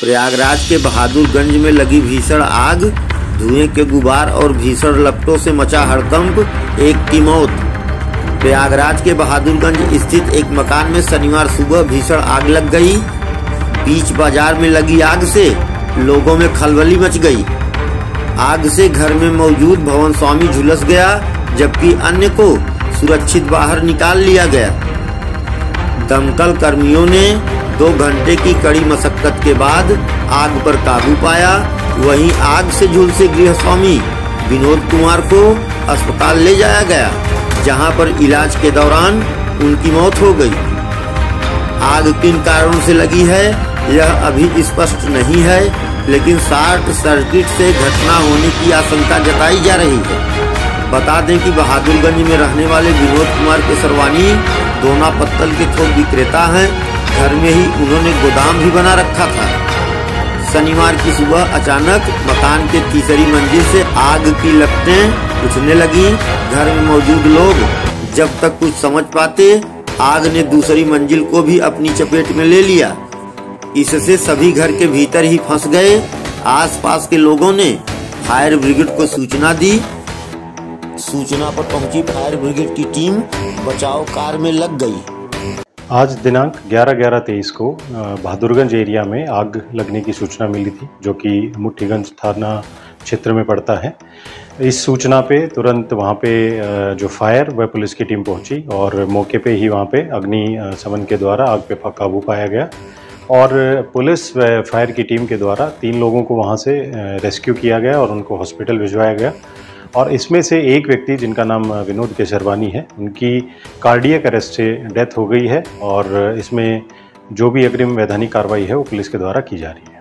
प्रयागराज के बहादुरगंज में लगी भीषण आग, धुएं के गुबार और भीषण लपटों से मचा हड़कंप, एक की मौत। प्रयागराज के बहादुरगंज स्थित एक मकान में शनिवार सुबह भीषण आग लग गई। बीच बाजार में लगी आग से लोगों में खलबली मच गई। आग से घर में मौजूद भवन स्वामी झुलस गया, जबकि अन्य को सुरक्षित बाहर निकाल लिया गया। दमकल कर्मियों ने 2 घंटे की कड़ी मशक्कत के बाद आग पर काबू पाया। वहीं आग से झुलसे गृह स्वामी विनोद कुमार को अस्पताल ले जाया गया, जहां पर इलाज के दौरान उनकी मौत हो गई। आग किन कारणों से लगी है यह अभी स्पष्ट नहीं है, लेकिन शॉर्ट सर्किट से घटना होने की आशंका जताई जा रही है। बता दें कि बहादुरगंज में रहने वाले विनोद कुमार केसरवानी दोना पत्तल के थोक विक्रेता हैं। घर में ही उन्होंने गोदाम भी बना रखा था। शनिवार की सुबह अचानक मकान के तीसरी मंजिल से आग की लपटें उठने लगी। घर में मौजूद लोग जब तक कुछ समझ पाते, आग ने दूसरी मंजिल को भी अपनी चपेट में ले लिया। इससे सभी घर के भीतर ही फंस गए। आसपास के लोगों ने फायर ब्रिगेड को सूचना दी। सूचना पर पहुंची फायर ब्रिगेड की टीम बचाव कार्य में लग गई। आज दिनांक 11/11/23 को बहादुरगंज एरिया में आग लगने की सूचना मिली थी, जो कि मुठ्ठीगंज थाना क्षेत्र में पड़ता है। इस सूचना पे तुरंत वहाँ पे जो फायर व पुलिस की टीम पहुंची और मौके पे ही वहाँ पे अग्नि शमन के द्वारा आग पे काबू पाया गया और पुलिस व फायर की टीम के द्वारा 3 लोगों को वहाँ से रेस्क्यू किया गया और उनको हॉस्पिटल भिजवाया गया। और इसमें से एक व्यक्ति जिनका नाम विनोद केसरवानी है, उनकी कार्डियक अरेस्ट से डेथ हो गई है और इसमें जो भी अग्रिम वैधानिक कार्रवाई है वो पुलिस के द्वारा की जा रही है।